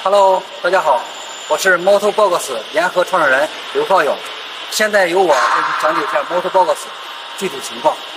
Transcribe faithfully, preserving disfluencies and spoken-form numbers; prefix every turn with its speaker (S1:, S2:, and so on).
S1: Hello， 大家好，我是 Motobox 联合创始人刘少勇，现在由我为您讲解一下 Motobox 具体情况。